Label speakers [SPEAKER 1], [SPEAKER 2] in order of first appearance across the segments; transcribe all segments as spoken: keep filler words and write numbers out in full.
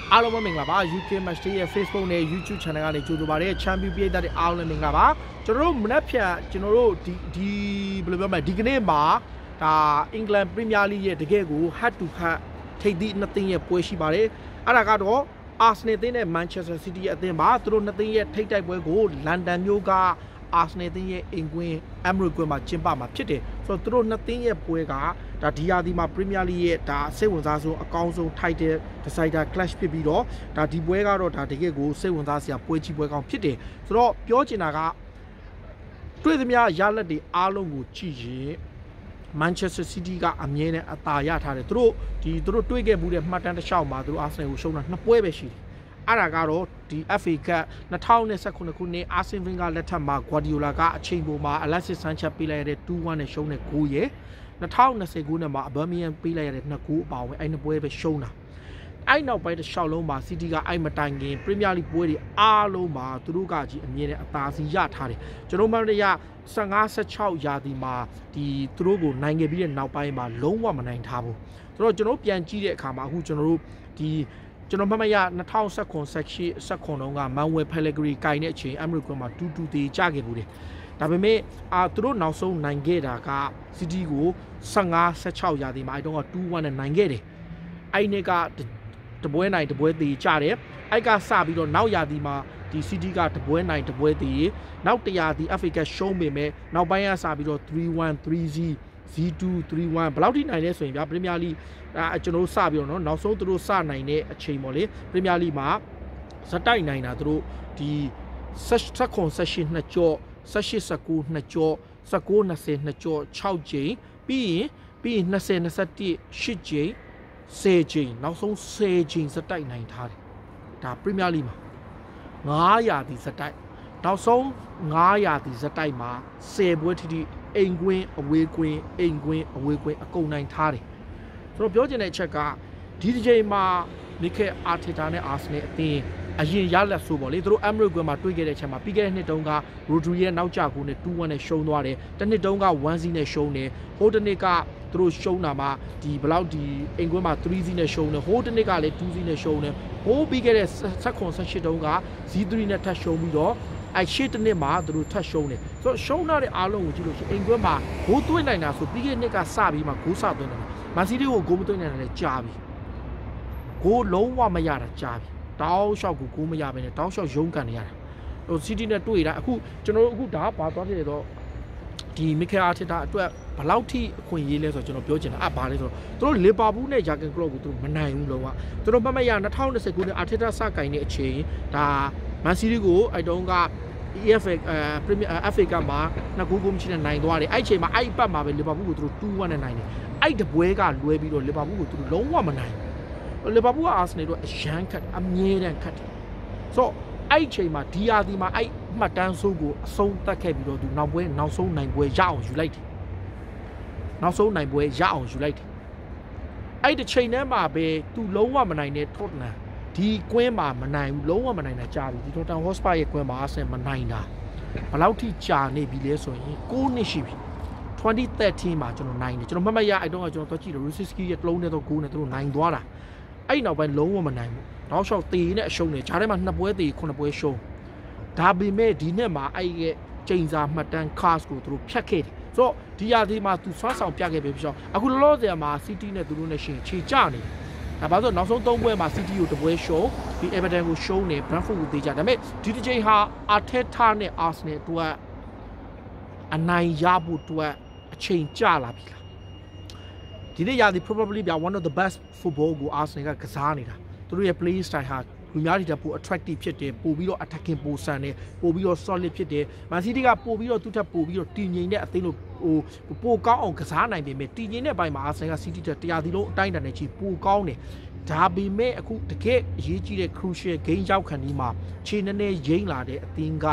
[SPEAKER 1] အားလုံးပဲမင်္ဂလာပါ U K Match Day ရဲ့ Facebook နဲ့ YouTube Channel ကနေကြိုဆိုပါရစေ Champion ပြည်သက်တွေအားလုံးလည်းမင်္ဂလာပါကျွန်တော်တို့မနက်ဖြန်ကျွန်တော်တို့ဒီဒီဘယ်လိုပြောမလဲဒီကနေ့မှာဒါ England Premier League ရဲ့တကယ်ကို head to head ထိပ်သီးနှစ်သင်းရဲ့ပွဲရှိပါတယ်အဲ့ဒါကတော့ Arsenal သင်းနဲ့ Manchester City ရဲ့အသင်းပါသူတို့နှစ်သင်းရဲ့ထိပ်တိုက်ပွဲကို London မြို့က Arsenal သင်းရဲ့အင်ကွင်း Emirates ကွင်းမှာကျင်းပမှာဖြစ်တယ်ဆိုတော့သူတို့နှစ်သင်းရဲ့ပွဲကဒါဒီယာဒီမှာ Premier League ရဲ့ဒါစိတ်ဝင်စားဆုံးအကောင်းဆုံး Title Decider Clash ဖြစ်ပြီးတော့ဒါဒီပွဲကတော့ဒါတကယ်ကိုစိတ်ဝင်စားစရာပွဲကြီးပွဲကောင်းဖြစ်တယ်ဆိုတော့ပြောချင်တာကတွေ့သမျှရလက်တွေအားလုံးကိုကြည့်ရင် Manchester City ကအမြဲတမ်းအသာရထားတယ်သူတို့ဒီသူတို့တွေ့ခဲ့မှုတဲ့မှတ်တမ်းတစ်လျှောက်မှာသူတို့ Arsenal ကိုရှုံးတာနှစ်ပွဲပဲရှိတယ်အဲ့ဒါကတော့ဒီ F A Cup နှစ်ထောင်နဲ့၁၇ခုနှစ် Arsene Wenger လက်ထက်မှာ Guardiola ကအချိန်ပေါ်မှာ Alexis Sanchez ပေးလိုက်ရတဲ့ two one နဲ့ရှုံးတဲ့ဂိုးရဲ့နှစ်ထောင်၂၀ခုနှစ်မှာ Aubameyang ပေးလိုက်ရတဲ့နှစ်ဂိုးအပါဝင်အဲ့နှစ်ပွဲပဲရှုံးတာအဲ့နောက်ပိုင်းတစ်လျှောက်လုံးမှာ City ကအဲ့မတိုင်ခင် Premier League ပွဲတွေအားလုံးမှာသူတို့ကကြီးအမြဲတမ်းအသာစီရထားတယ်ကျွန်တော်မှတရ၁၅ ၁၆ရာသီမှာဒီသူတို့ကိုနိုင်ခဲ့ပြီးတဲ့နောက်ပိုင်းမှာလုံးဝမနိုင်ထားဘူးဆိုတော့ကျွန်တော်ပြန်ကြည့်တဲ့အခါမှာအခုကျွန်တော်တို့ဒီကျွန်တော်မှတ်မရ၂၀၁၇ section ၁၇တုန်းက Manuel Pellegrini ကိုင်တဲ့အချိန် Emirates ကွင်းမှာtwo two တေးကြခဲ့ဘူးတယ်ဒါပေမဲ့အာသူတို့နောက်ဆုံးနိုင်ခဲ့တာက City ကို၁၅ ၁၆ရာသီမှာအဲ့တုန်းကtwo oneနဲ့နိုင်ခဲ့တယ်အဲ့နေ့ကတပွဲနိုင်တပွဲတေးကြတယ်အဲ့ကစပြီးတော့နောက်ရာသီမှာဒီ City ကတပွဲနိုင်တပွဲတေးနောက်တရာသီ F A Cup ရှုံးပေမဲ့နောက်ပိုင်းကစပြီးတော့three one three zero V two three one ဘယ်လောက်ထိနိုင်လဲဆိုရင်ဗျာ Premier League အဲကျွန်တော်တို့စပြီးတော့เนาะနောက်ဆုံးသူတို့စနိုင်တဲ့အချိန်ပေါ့လေ Premier League မှာဇက်တိုက်နိုင်တာသူတို့ဒီ၁၇ ၁၈နှစ်ကြော့၁၈ ၁၉နှစ်ကြော့၁၉ ၂၀နှစ်ကြော့၆ကြိမ်ပြီးရင်ပြီးရင်၂၀ ၂၁ ၈ကြိမ်၁၀ကြိမ်နောက်ဆုံး၁၀ကြိမ်ဇက်တိုက်နိုင်ထားတယ်ဒါ Premier League မှာ၅ရာသီဇက်တိုက်နောက်ဆုံး၅ရာသီဇက်တိုက်မှာ၁၀ပွဲထိထိအိမ်ကွင်းအဝေးကွင်းအိမ်ကွင်းအဝေးကွင်းအကုန်နိုင်ထားတယ်ဆိုတော့ပြောချင်တဲ့အချက်ကဒီတစ်ချိန်မှာမိခဲအာတီတာနဲ့အာဆနယ်အသင်းအရင်ရလက်ဆိုပေါ့လေသူတို့ Emirates ကွင်းမှာတွေ့ခဲ့တဲ့အချိန်မှာပြီးခဲ့တဲ့နှစ်တုန်းက Rodri ရဲ့နောက်ကျကိုနဲ့two oneနဲ့ရှုံးသွားတယ်တစ်နှစ်တုန်းကone zeroနဲ့ရှုံးတယ်ဟိုတစ်နှစ်ကသူတို့ရှုံးတာမှာဒီဘလောက်ဒီအိမ်ကွင်းမှာthree zeroနဲ့ရှုံးတယ်ဟိုတစ်နှစ်ကလည်းtwo zeroနဲ့ရှုံးတယ်ဟိုပြီးခဲ့တဲ့၁၇ ၁၈တုန်းကzero threeနဲ့ထပ်ရှုံးပြီးတော့အဲ့ရှေ့တစ်နှစ်မှာသူတို့ထပ်ရှုံးတယ်ဆိုတော့ရှုံးတဲ့အားလုံးကိုကြည့်လို့ရှိရင်အိမ်ကွင်းမှာဂိုးသွင်းနိုင်တာဆိုပြီးခဲ့တဲ့နှစ်ကစပြီးမှဂိုးစသွင်းတယ်မန်စီးတီးကိုဂိုးမသွင်းနိုင်တယ်ကြာပြီဂိုးလုံးဝမရတာကြာပြီတောက်လျှောက်ကိုဂိုးမရဘဲနဲ့တောက်လျှောက်ရုံးကန်နေရတာဟိုစီးတီးနဲ့တွေ့တာအခုကျွန်တော်တို့အခုဒါဘာသွားဖြစ်တော့ဒီမီခဲအာတီတာအတွက်ဘလောက်ထိအခွင့်အရေးလဲဆိုတော့ကျွန်တော်ပြောချင်တာအဘာလဲဆိုတော့သူတို့လီဗာပူးနဲ့ဂျာဂန်ကလော့ကိုသူတို့မနိုင်ဘူးလုံးဝသူတို့မမရ၂၀၂၀ခုနှစ်အာတီတာစကင်တဲ့အချိန်ဒါမန်စီးတီးကိုအဲ့တုန်းကE F A အဲ Premier F A ကမှာနှစ်ဂိုးကိုမရှိနဲ့နိုင်သွားတယ်အဲ့ချိန်မှာအဲ့အပတ်မှာပဲလီဗာပူးကိုသူတို့two oneနဲ့နိုင်တယ်အဲ့တပွဲကလွဲပြီးတော့လီဗာပူးကိုသူတို့လုံးဝမနိုင်ဘူးလီဗာပူးကအာဆနယ်တို့အရန်ခတ်အမြဲတမ်းခတ်တယ်ဆိုတော့အဲ့ချိန်မှာဒီယာဒီမှာအဲ့မှတ်တမ်းဆိုးကိုအဆုံးသတ်ခဲ့ပြီးတော့သူနောက်ပွဲနောက်ဆုံးနိုင်ပွဲရအောင်ယူလိုက်တယ်နောက်ဆုံးနိုင်ပွဲရအောင်ယူလိုက်တယ်အဲ့ဒီချိန်ထဲမှာပဲသူလုံးဝမနိုင်တဲ့ Tottenhamဒီကွင်းမှာမနိုင်ဘူးလုံးဝမနိုင်တာကြာပြီဒီ Tottenham Hotspur ရဲ့ကွင်းမှာအဆင်မနိုင်တာဘယ်လောက်ထိကြာနေပြီလဲဆိုရင်၉နှစ်ရှိပြီtwenty thirteenမှာကျွန်တော်နိုင်တယ်ကျွန်တော်မှတ်မှတ်ရအဲ့တော့ကကျွန်တော်သွားကြည့်တယ် Rosicki ရဲ့တလုံးနဲ့တော့ဂိုးနဲ့သူတို့နိုင်သွားတာအဲ့နောက်ပိုင်းလုံးဝမနိုင်ဘူးနောက်လျှောက်တေနဲ့အရှုံးနေဂျားထဲမှာနှစ်ပွဲတေခုနှစ်ပွဲရှုံးဒါပေမဲ့ဒီနှစ်မှာအဲ့ရဲ့ချိန်စာမှတ်တမ်း cast ကိုသူတို့ဖြတ်ခဲ့တယ်ဆိုတော့ဒီရာသီမှာသူဆွမ်းဆောင်ပြခဲ့ပြီဖြစ်အောင်အခုလောလောဆယ်မှာ City နဲ့သူတို့နဲ့ရှင်ခြေကျနေတယ်ဒါပါဆိုနောက်ဆုံးသုံးပွဲမှာ City ကိုတပွဲရှုံးပြီး Everton ကိုရှုံးနေ Brentford ကိုသေးကြဒါပေမဲ့ဒီတစ်ချိန်ဟာ Arteta နဲ့ Arsenal တို့အနိုင်ရဖို့အတွက်အချိန်ကြာလာပြီလားဒီနေ့ရာသီ probably ပြ one of the best football ကို Arsenal ကကစားနေတာသူတို့ရဲ့ play style ဟာလူများတွေပို attractive ဖြစ်တယ်ပို့ပြီးတော့ attacking ပိုဆန်တယ်ပို့ပြီးတော့ solid ဖြစ်တယ် Man City ကပို့ပြီးတော့သူ့ထက်ပို့ပြီးတော့တည်ငြိမ်တဲ့အသင်းလို့ဟိုပိုကောင်းအောင်ကစားနိုင်ပေမဲ့တည်ငြိမ်တဲ့ဘက်မှာ Arsenal က City တက်တရားဒီလုံးအတိုင်းအတာနဲ့ကြီးပိုကောင်းတယ်ဒါပေမဲ့အခုတကယ်အရေးကြီးတဲ့ crucial game ရောက်ခံဒီမှာခြေနည်းနည်းရိမ့်လာတဲ့အသင်းက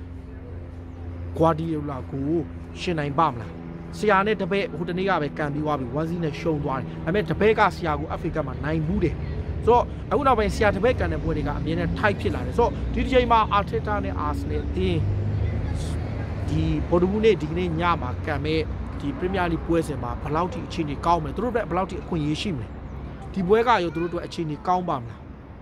[SPEAKER 1] Guardiola ကိုရှင်းနိုင်ပါမလားဆရာနဲ့တပည့်ဟိုတနေ့ကပဲကန်ပြီးသွားပြီone zeroနဲ့ရှုံးသွားတယ်ဒါပေမဲ့တပည့်ကဆရာကို F A Cup မှာနိုင်ဘူးတယ်ဆိုတော့အခုနောက်ပိုင်းဆရာတပည့်ကန်တဲ့ပွဲတွေကအမြဲတမ်း tight ဖြစ်လာတယ်ဆိုတော့ဒီတစ်ချိန်မှာ Arteta နဲ့ Arsenal အသင်းဒီဘော်ဒူးနဲ့ဒီကနေ့ညမှာကန်မဲ့ဒီ Premier League ပွဲစဉ်မှာဘယ်လောက်ထိအခြေအနေကောင်းမလဲသူတို့အတွက်ဘယ်လောက်ထိအခွင့်အရေးရှိမလဲဒီပွဲကရောသူတို့အတွက်အခြေအနေကောင်းပါမလား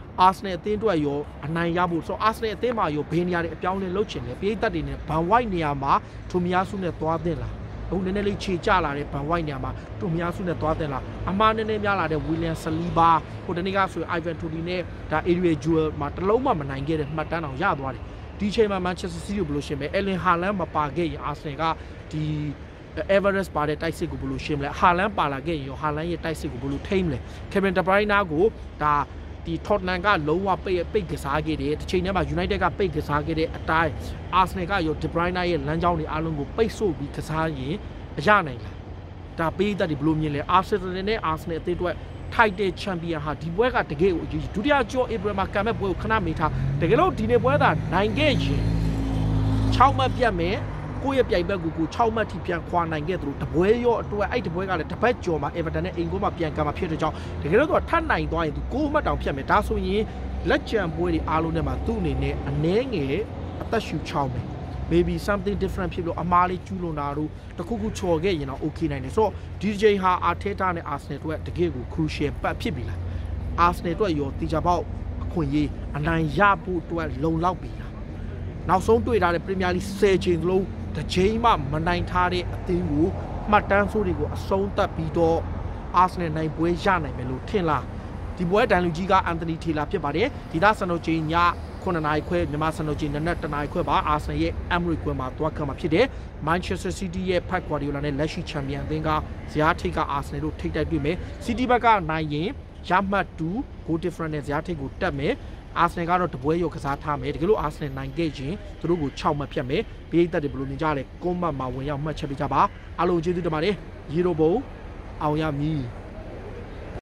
[SPEAKER 1] အာဆနယ်အသင်းအတွက်ရောအနိုင်ရဖို့ဆိုအာဆနယ်အသင်းမှာရောဘေးနေရာတွေအပြောင်းလဲလုပ်ချင်တယ်ပြည်သက်တွေနဲ့ဘန်ဝိုက်နေရာမှာထိုမီယာစုနဲ့သွားတင်လာအခုနည်းနည်းလေးခြေကျလာတဲ့ဘန်ဝိုက်နေရာမှာထိုမီယာစုနဲ့သွားတင်လာအမှားနည်းနည်းများလာတဲ့ဝီလျံဆလီဘာဟိုတနေ့ကဆိုအိုင်ဗန်တိုဒီနဲ့ဒါအေရီဂျူအယ်မှာတလုံးမှမနိုင်ခဲ့တဲ့မှတ်တမ်းအောင်ရသွားတယ်ဒီချိန်မှာမန်ချက်စတာစီးတီးကိုဘယ်လိုရှင်းမလဲအယ်လင်ဟာလန်မပါခဲ့ရင်အာဆနယ်ကဒီ Everest ပါတဲ့တိုက်စစ်ကိုဘယ်လိုရှင်းမလဲဟာလန်ပါလာခဲ့ရင်ရောဟာလန်ရဲ့တိုက်စစ်ကိုဘယ်လိုထိမ့်မလဲကေဗင်ဒဘရိုင်းနာကိုဒါဒီ Tottenham ကလုံးဝပိတ်ပိတ်ကစားခဲ့တယ်တစ်ချိန်တည်းမှာ United ကပိတ်ကစားခဲ့တဲ့အတိုင်း Arsenal ကရော De Bruyne ရဲ့လမ်းကြောင်းတွေအားလုံးကိုပိတ်ဆို့ပြီးကစားရင်အရနိုင်လားဒါပေးတတ်ဒီဘယ်လိုမြင်လဲ Arsenal နဲ့ Arsenal အသင်းအတွက်ထိုက်တဲ့ချန်ပီယံဟာဒီပွဲကတကယ်ကိုအရေးကြီးဒုတိယကျော် April မှာကံမဲ့ပွဲကိုခဏမေးထားတကယ်လို့ဒီနေ့ပွဲသာနိုင်ခဲ့ရင်၆မှတ်ပြတ်မယ်ကိုယ့်ရဲ့ပြိုင်ဘက်ကိုကို၆မှတ်ထိပြန်ခွာနိုင်ခဲ့သလိုတပွဲရောအတွက်အဲ့ဒီပွဲကလည်းတစ်ပတ်ကျော်မှာ Everton နဲ့အိမ်ကိုမှပြန်ကံမှာဖြစ်တဲ့ကြောင့်တကယ်လို့သူကထပ်နိုင်သွားရင်သူ၉မှတ်တောင်ဖြတ်မယ်ဒါဆိုရင်လက်ကျန်ပွဲတွေအားလုံးထဲမှာသူ့အနေနဲ့အနည်းငယ်အသက်ရှူချောင်းမယ် maybe something different ဖြစ်လို့အမားလေးကျူးလွန်တာတို့တခုခုချော်ခဲ့ရင်တော့ okay နိုင်တယ်ဆိုတော့ဒီချိန်ဟာ Arteta နဲ့ Arsenal တို့တကယ်ကို crucial ပတ်ဖြစ်ပြီလား Arsenal တို့ရောတီချာပေါက်အခွင့်အရေးအနိုင်ရဖို့အတွက်လုံလောက်ပြီလားနောက်ဆုံးတွေ့ထားတဲ့ Premier League ၁၀ချိန်လုံးတစ်ချိန်မှမနိုင်ထားတဲ့အသင်းကိုမှတ်တမ်းဆိုးတွေကိုအဆုံးသတ်ပြီးတော့ Arsenal နိုင်ပွဲရနိုင်မယ်လို့ထင်လားဒီပွဲဒိုင်လူကြီးကအန်တိုနီထေလာဖြစ်ပါတယ်ဒီသားစံတော်ချိန်ညခုနှစ်နာရီခွဲမြန်မာစံတော်ချိန်နနက်တနာရီခွဲပါ Arsenal ရဲ့ Emirates ကွင်းမှာသွားခံမှာဖြစ်တယ် Manchester City ရဲ့ Pep Guardiola နဲ့လက်ရှိချန်ပီယံအသင်းကဇယားထိပ်က Arsenal တို့ထိပ်တိုက်တွေ့မယ် City ဘက်ကနိုင်ရင်ရမှတ်two goal difference နဲ့ဇယားထိပ်ကိုတက်မယ်အာဆနယ်ကတော့တပွဲရောကစားထားမယ်တကယ်လို့အာဆနယ်နိုင်ခဲ့ရင်သူတို့ကို၆မှတ်ဖြတ်မယ်ပြည်သက်တွေဘယ်လိုမြင်ကြလဲကွန်မတ်မှာဝင်ရောက်မှတ်ချက်ပေးကြပါအားလုံးကျေးဇူးတင်ပါတယ်ရီရိုဘုံအောင်ရမည်